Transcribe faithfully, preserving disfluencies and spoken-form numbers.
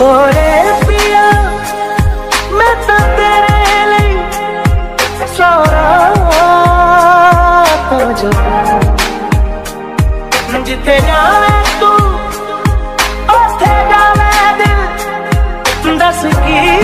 ओरे पिया मैं तो तेरे लिए सोरा तो जब जिथे जावे तू उथे जावे दिल दस की